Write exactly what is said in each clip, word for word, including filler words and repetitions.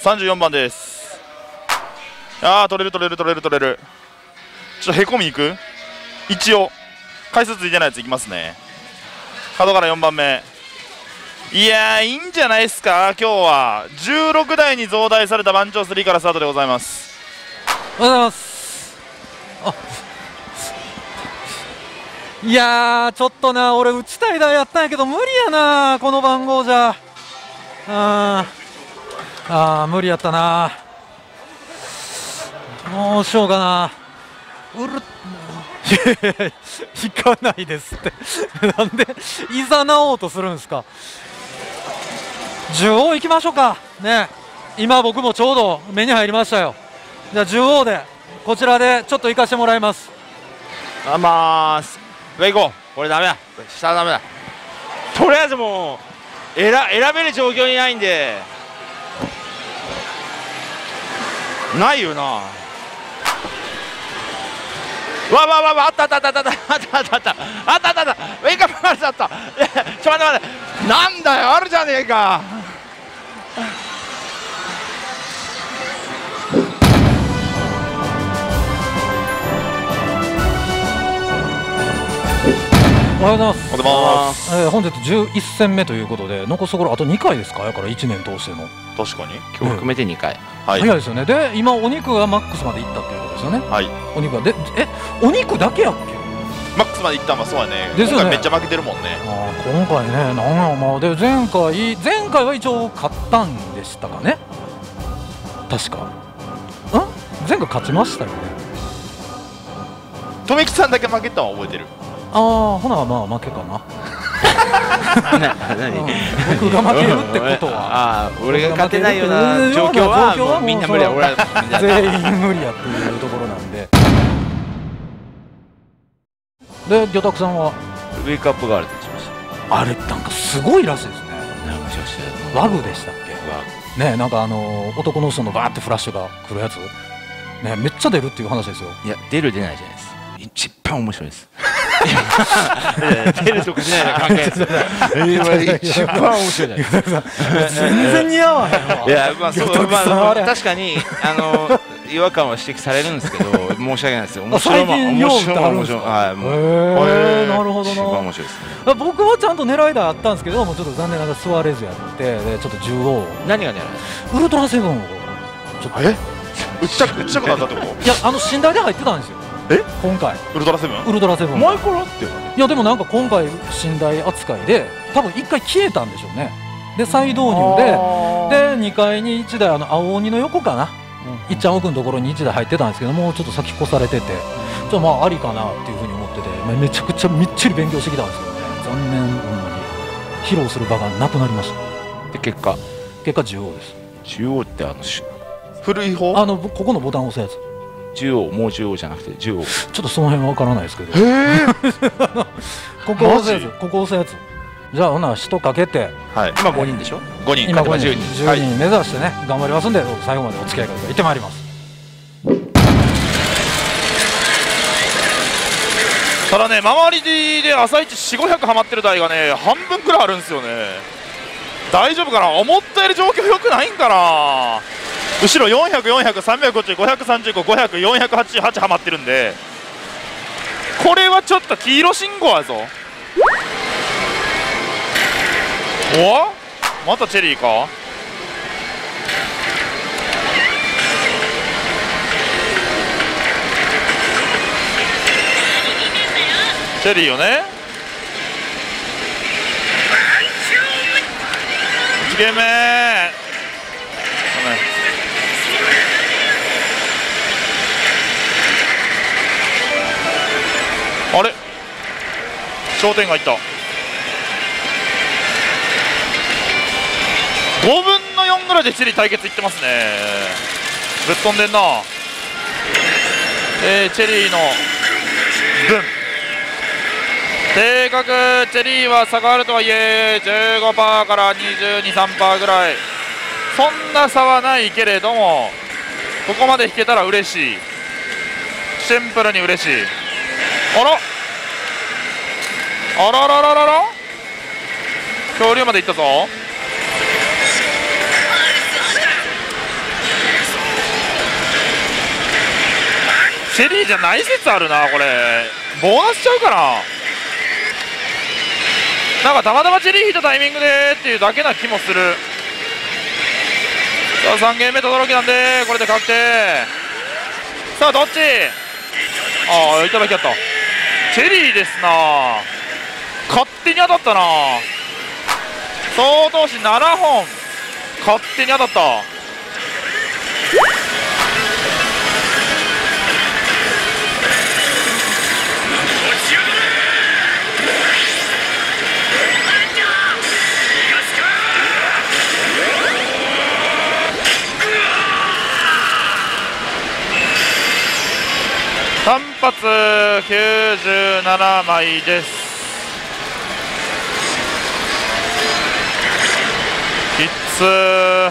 さんじゅうよんばんです。ああ取れる取れる取れる取れる。ちょっとへこみいく。一応回数ついてないやついきますね。角からよんばんめ。いやーいいんじゃないですか。今日はじゅうろくだいに増大された番長スリーからスタートでございます。 おはようございます。あいやーちょっとな、俺打ちたい台やったんやけど無理やな、この番号じゃ。ああ無理やったな。どうしようかな。うる引かないですってなんでいざなおうとするんですか。じゅうおういきましょうかね。今僕もちょうど目に入りましたよ。じゃあじゅうおうでこちらでちょっと行かしてもらいます。 あまーす。上行こう。これダメだ。下はダメだ。とりあえずもう選選べる状況にないんで。ないよな。わわわわあったあったあったあったあったあったあったあったあったあったウェイクアップマルスあった。ちょ待って待ってなんだよあるじゃねえか。 おはようございます。 おはようございます。 えー、本日じゅういっせんめということで残すところあとにかいですか。やからいちねん通しての確かに今日含めてにかい、 はい、 早いですよね。で今お肉がマックスまでいったっていうことですよね。 はい、 お肉がでえお肉だけやっけ。 マックスまでいったんはそうやね。 ですよね。 今回めっちゃ負けてるもんね。 あ今回ね、なんやまあで前回前回は一応勝ったんでしたかね。確かん前回勝ちましたよね。 富吉さんだけ負けたのは覚えてる。 ああほなまあ負けかな何僕が負けるってことはああ俺が勝てないような状況はもうみんな無理や。俺は全員無理やっていうところなんで。で魚拓さんはウェイクアップガールとしました。 あれなんかすごいらしいですね。 もしかしてワグでしたっけね。なんかあのー、男の人のバーってフラッシュが来るやつね、めっちゃ出るっていう話ですよ。 いや出る出ないじゃないです。一番面白いです出るとか出ないの考えです一番面白いじゃないですか。 全然似合わへん。 いやまあそうまあ確かにあの違和感は指摘されるんですけど申し訳ないですよ。面白い面白い面白い。はいもうへえなるほどな。 一番面白いですね。 僕はちゃんと狙い台あったんですけどもちょっと残念ながら座れずやってでちょっとじゅうおう何が狙いウルトラセブンをちょっとえ打ちたく打ちたくなったってこと。 いやあの寝台で入ってたんですよ。 え今回ウルトラセブンウルトラセブン前からっていやでもなんか今回寝台扱いで多分いっかい消えたんでしょうね。で再導入ででにかいにいちだいあの青鬼の横かな、いっちゃん奥のところにいちだい入ってたんですけどもうちょっと先越されててちょっとまあありかなっていうふうに思ってて、まあ、めちゃくちゃみっちり勉強してきたんですけどね残念ほんまに披露する場がなくなりました。 で結果結果じゅうおうです。 中央ってあの古い方あのここのボタンを押すやつ中央もう中央じゃなくて中央。 ちょっとその辺は分からないですけどここ押すやつここ押すやつじゃあほな人かけて、 はい、 今ごにんでしょ。 ごにん今ごにんじゅうにんじゅうにん目指してね、はい、頑張りますんで最後までお付き合いください。行ってまいります。 ただね周りで朝一よん、ごひゃくハマってる台がね半分くらいあるんですよね。大丈夫かな。思ったより状況良くないんかな。後ろよんひゃく、よんひゃく、さんびゃくごじゅう、ごひゃくさんじゅうご、ごひゃく、よんひゃくはちじゅうはちハマってるんでこれはちょっと黄色信号やぞ。おまたチェリーか。チェリーよね。いちゲーム目あれ商店街いった。ごぶんのよんぐらいでチェリー対決いってますね。ぶっ飛んでんな。えー、チェリーの分定格チェリーは差があるとはいえ じゅうごパーセント からにじゅうに、さんパーセント ぐらいそんな差はないけれどもここまで引けたら嬉しい。シンプルに嬉しい。あらあららららら恐竜までいったぞ。 チェリーじゃない説あるなこれ。ボーナスちゃうかな。なんかたまたまチェリー引いたタイミングでっていうだけな気もする。さあさんゲーム目とどろきなんでこれで確定。さあどっち。ああいただきやった。チェリーですな。勝手に当たったな。総投資ななほん勝手に当たった。単発きゅうじゅうななまいです。きつー。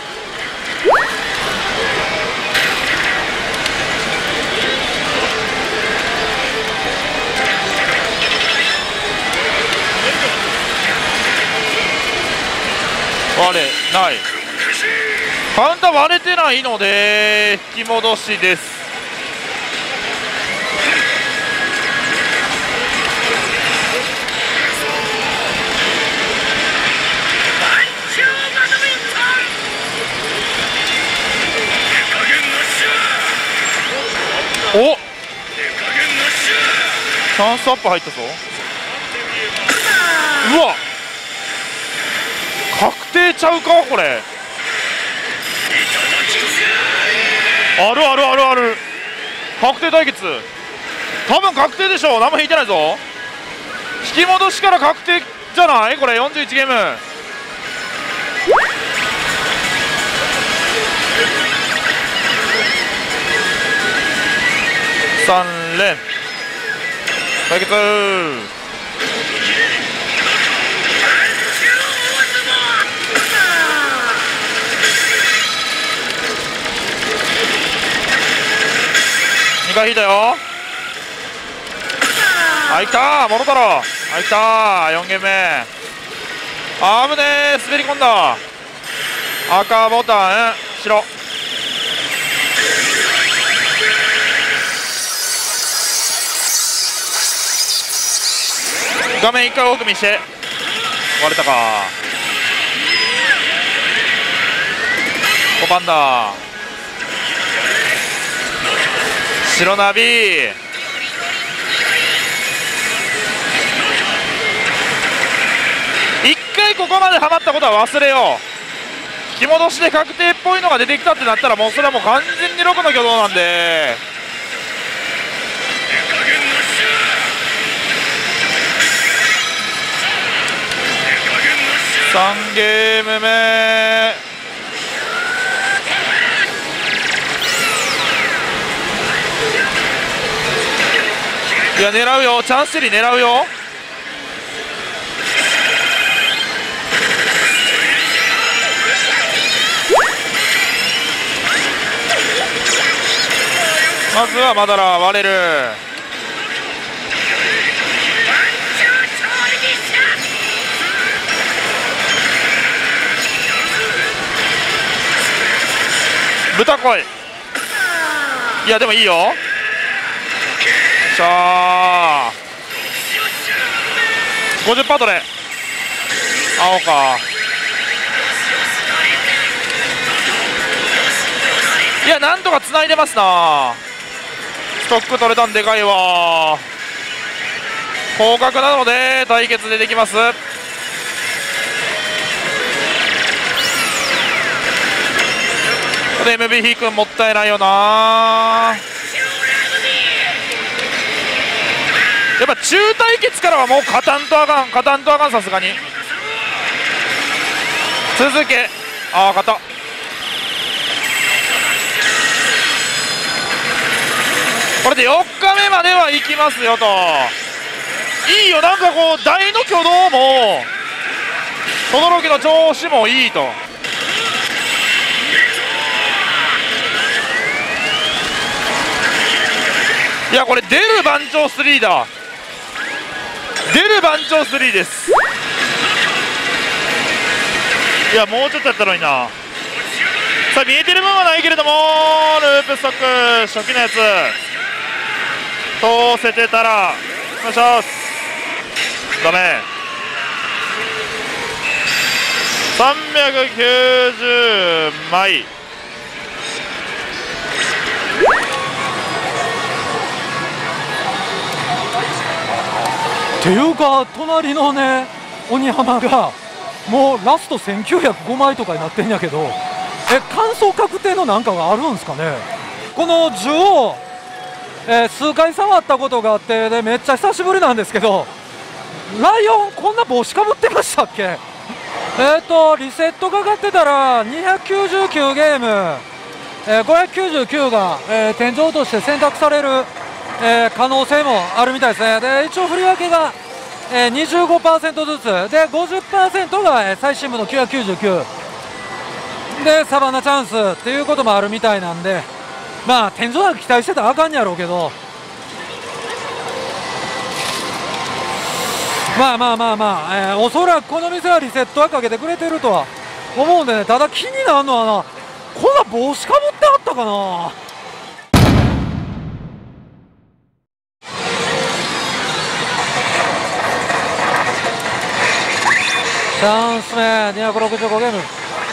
割れない。カウンター割れてないので引き戻しです。おっチャンスアップ入ったぞ。うわ確定ちゃうかこれ。あるあるあるある。確定対決多分確定でしょ。何も引いてないぞ。引き戻しから確定じゃないこれ。よんじゅういちゲーム。さん連対決。にかい引いたよ。あいたモロタロ。あいたよんゲーム目。あぶねえ滑り込んだ。赤ボタン白。画面いっかい多く見して割れたか。ごパンダ白ナビ。一回ここまでハマったことは忘れよう。引き戻しで確定っぽいのが出てきたってなったらもうそれはもう完全にろくの挙動なんで。さんゲーム目いや狙うよ。チャンスリー狙うよ。まずはマダラ割れる。豚来い。いやでもいいよ。しゃー ごじゅっパーセント で青か。いやなんとかつないでますな。ストック取れたんでかいわ。広角なので対決でできます。で エムビー 引くんもったいないよな。やっぱ中対決からはもう勝たんとあかん勝たんとあかん。さすがに続け。ああ勝った。これでよっかめまでは行きますよと。いいよ。なんかこう大の挙動も轟の調子もいいと。いやこれ出る番長スリーだ。出る番長スリーです。いやもうちょっとやったのにな。さあ見えてる分はないけれどもループストック初期のやつ通せてたらお願いします。ダメ。さんびゃくきゅうじゅう枚。 っていうか隣のね鬼浜がもうラストせんきゅうひゃくごまいとかになってんやけど、え完走確定のなんかがあるんですかね。この樹を、えー、数回触ったことがあってでめっちゃ久しぶりなんですけど、ライオンこんな帽子かぶってましたっけ。えっとリセットかかってたらにひゃくきゅうじゅうきゅうゲーム、えー、ごひゃくきゅうじゅうきゅうが、えー、天井として選択される、えー、可能性もあるみたいですね。で一応振り分けが、えー、にじゅうごパーセント ずつで ごじゅっパーセント が、えー、最新部のきゅうひゃくきゅうじゅうきゅうでサバンナチャンスっていうこともあるみたいなんで、まあ天井なんか期待してたらあかんやろうけど、まあまあまあまあ、えー、おそらくこの店はリセットはかけてくれてるとは思うんでね。ただ気になるのはな、こんな帽子かぶってあったかな。チャンス目にひゃくろくじゅうごゲーム。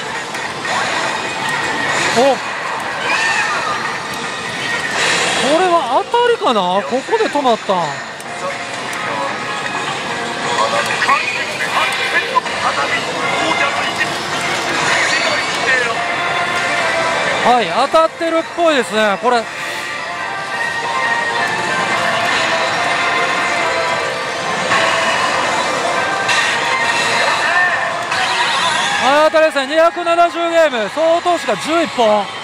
おこれは当たりかな。ここで止まった。はい当たってるっぽいですねこれ。あ当たりですね。にひゃくななじゅうゲーム総投手がじゅういっぽん。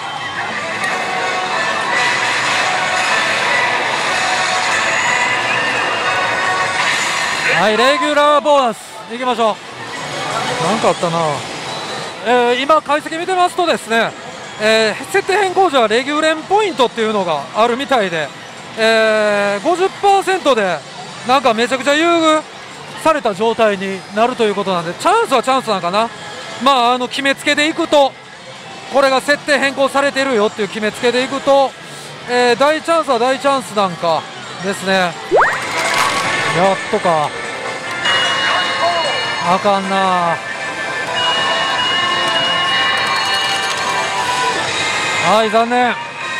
はいレギュラーボーナスいきましょう。なんかあったな。えー、今解析見てますとですね、えー、設定変更時はレギュレンポイントっていうのがあるみたいで、えー、ごじゅっパーセント でなんかめちゃくちゃ優遇された状態になるということなんで、チャンスはチャンスなんかな。まああの決めつけでいくとこれが設定変更されてるよっていう決めつけでいくと、えー、大チャンスは大チャンスなんかですね。やっとかあかんな。はい残念。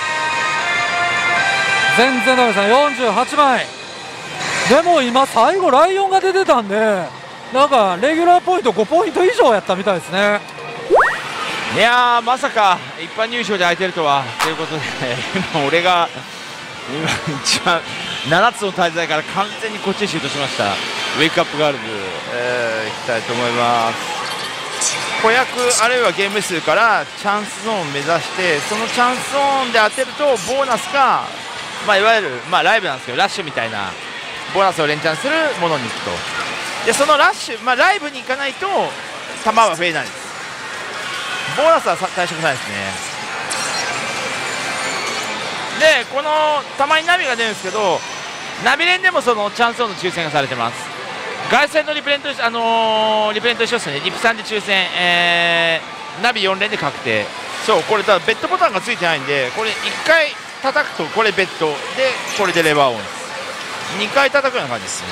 全然ダメですね。よんじゅうはちまいでも今最後ライオンが出てたんでなんかレギュラーポイントごポイント以上やったみたいですね。 いやーまさか一般入賞で空いてるとはということで今俺が今一番ななつの滞在から完全にこっちにシュートしました。ウェイクアップガールズ、えー、いきたいと思います。子役あるいはゲーム数からチャンスゾーンを目指してそのチャンスゾーンで当てるとボーナスか、まあ、いわゆる、まあ、ライブなんですけどラッシュみたいなボーナスを連チャンするものに行くと。でそのラッシュ、まあ、ライブに行かないと球は増えないです。ボーナスは対象ないですね。でこのたまにナビが出るんですけどナビ連でもそのチャンスゾーンの抽選がされてます。凱旋のリプレント、あのー、リプレント一緒ですね。リプさんで抽選、えー、ナビよん連で確定。そうこれただベッドボタンがついてないんでこれいっかい叩くとこれベッドでこれでレバーオンです。にかい叩くような感じですね。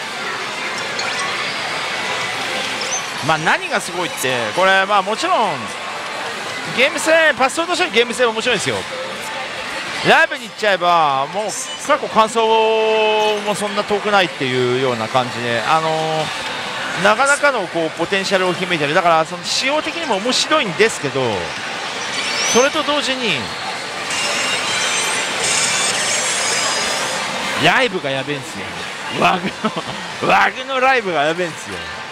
まあ何がすごいってこれまあもちろんゲーム性パスソードとしてのゲーム性は面白いですよ。ライブに行っちゃえばもう過去感想もそんな遠くないっていうような感じで、あのー、なかなかのこうポテンシャルを秘めてる。だからその仕様的にも面白いんですけどそれと同時にライブがやべえんすよ。ワグのワグのライブがやべえんすよ。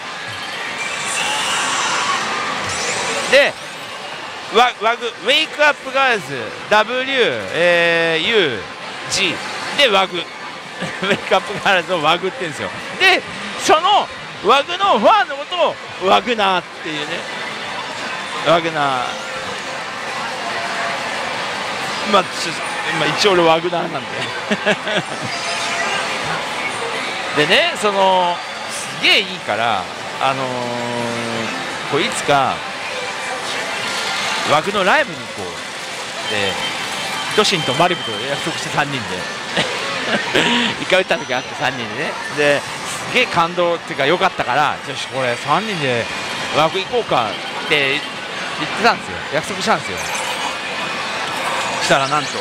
でワ, ワグウェイクアップガールズ ダブリュー、えー、ユージー でワグウェイクアップガールズをワグって言うんですよ。でそのワグのファンのことをワグナーっていうねワグナーまあ、まあ、一応俺ワグナーなんででねそのすげえいいからあのー、こういつかワグのライブに行こうでドシンとマリブと約束してさんにんで一回打った時あってさんにんでね、ですげえ感動っていうか良かったから、よしこれさんにんで枠行こうかって言ってたんですよ、約束したんですよ。したらなんと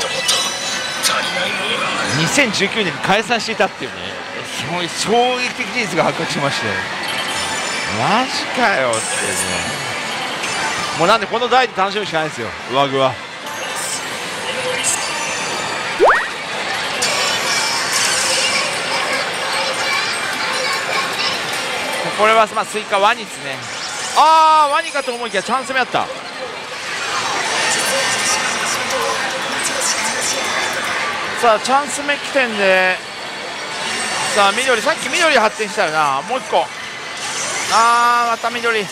にせんじゅうきゅうねんに解散していたっていうね、すごい衝撃的事実が発覚しまして、マジかよってね、もうなんでこの代で楽しむしかないですよ、上具は。これはまあスイカワニですね。ああワニかと思いきやチャンス目あった。さあチャンス目起点で、さあ緑、さっき緑発展したよな、もう一個、あーまた緑。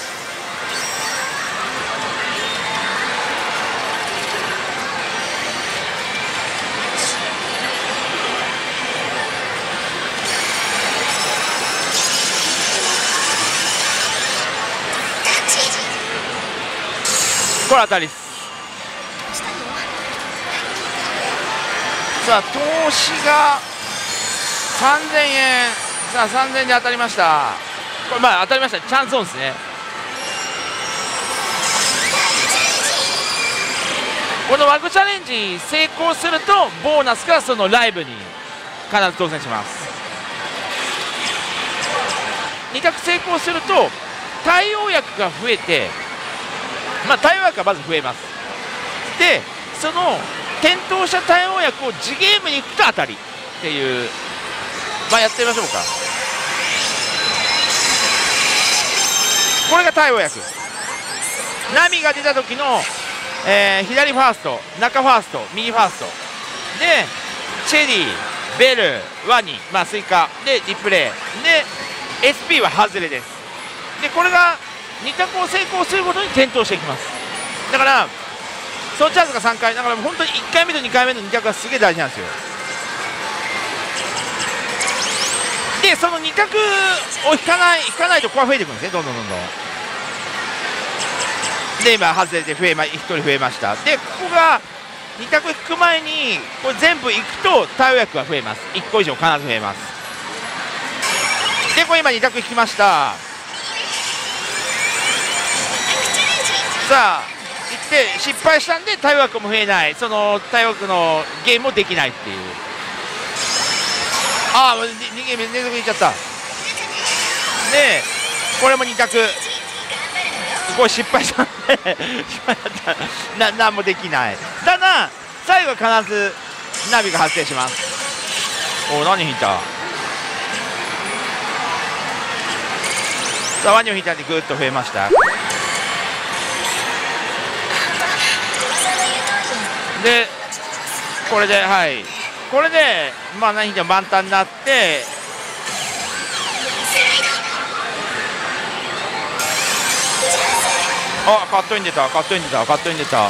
これ当たりです。さあ投資がさんぜんえん、さあさんぜんえんで当たりました。これまあ当たりました、チャンスオンですね。このワグチャレンジ成功するとボーナスからそのライブに必ず当選します。に択成功すると対応薬が増えて、まあ対応薬がまず増えます。でその点灯した対応薬を次ゲームに行くと当たりっていう、まあやってみましょうか。これが対応薬、波が出た時の、えー、左ファースト、中ファースト、右ファーストでチェリー、ベル、ワニ、まあスイカでリプレイで エスピー は外れです。でこれがに択を成功するごとに点灯していきます。だからそのチャンスがさんかいだから、本当にいっかいめとにかいめのに択がすげえ大事なんですよ。でそのに択を引かない引かないとここは増えていくんですね、どんどんどんどん。で今外れて増えまひとり増えました。でここがに択引く前にこれ全部いくと対応薬が増えます。いっこ以上必ず増えます。でこれ今に択引きました。さあいって失敗したんで対応枠も増えない、その対応枠のゲームもできないっていう。ああにゲーム連続いっちゃった。でこれもに択これ失敗したんで失敗だったな、何もできない。ただ最後は必ずナビが発生します。おお何引いた。さあワニを引いたんでぐっと増えました。でこれではいこれでまあ何でも満タンになって、あカットイン出たカットイン出たカットイン出た。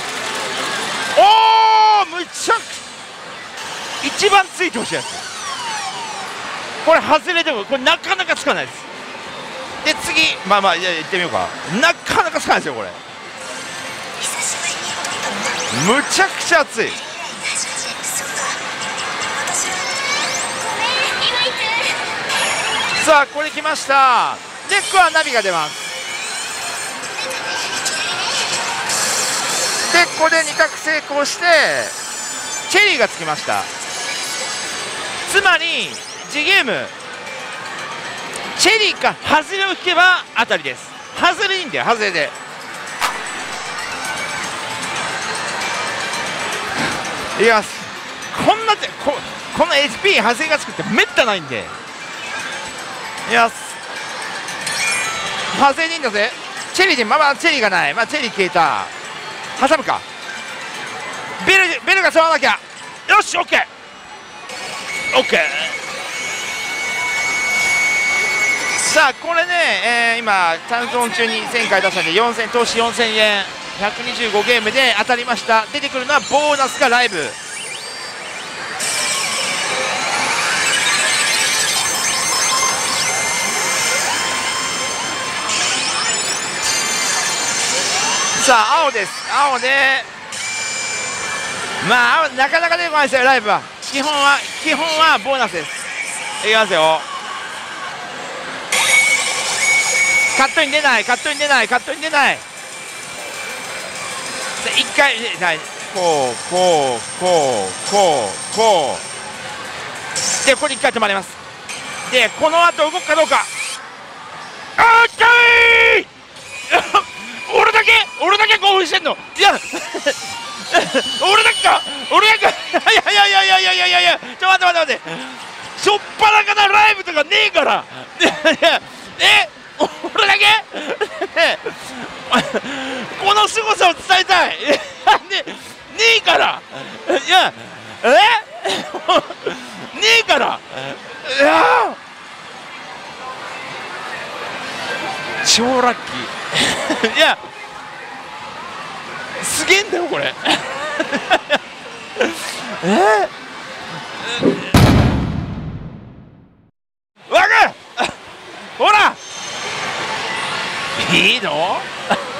おおむちゃく一番ついてほしいやつ、これ外れてもこれなかなかつかないです。で次まあまあいや行ってみようか。なかなかつかないですよこれ、むちゃくちゃ熱い。さあこれ来ました。でここはナビが出ます。でここでに択成功してチェリーがつきました。つまり次ゲームチェリーか外れを引けば当たりです。外れいいんだよ、外れで。いきます。こんなってここの エイチピー 外れがつくってめったないんで、いきます。外れでいいんだぜ。チェリーでまあまあチェリーがない、まあチェリー消えた。挟むか。ベルベルが触らなきゃ。よし オーケー オーケー。さあこれね、えー、今チャンスオン中にせんかい出したんでよんせん投資よんせんえんひゃくにじゅうごゲームで当たりました。出てくるのはボーナスがライブ。さあ青です。青でまあ青なかなか出てこないですよライブは。 基本は基本はボーナスです。いきますよ。カットに出ないカットに出ないカットに出ない。一回こうこうこうこうこうでここで一回止まります。でこの後動くかどうか。あーかい俺だけ俺だけ興奮してんの。いや俺だけか俺だけいやいやいやいやいやいやいやいやちょ待って待って待ってしょっぱなからライブとかねえからいやいやえ俺だけこの凄さを伝えたいねねえからいやえねえからいや超ラッキーいやすげえんだよこれえー、わかほらいいの